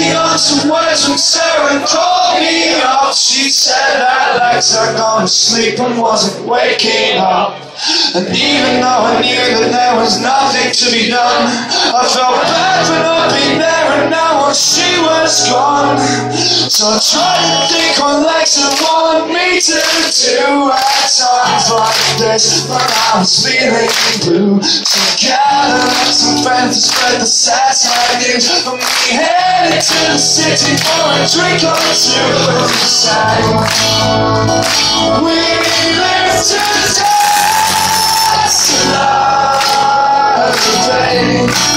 me on some words when Sarah called me up. She said her legs are gone to sleep and wasn't waking up. And even though I knew that there was nothing to be done, I felt bad for not being there, and now she was gone. So I tried to think what Lexa wanted me to do at times like this, when I was feeling blue. So I gathered up some friends to spread the sad tidings, and we headed to the city for a drink or two. But we sang, we live to die. Love, babe.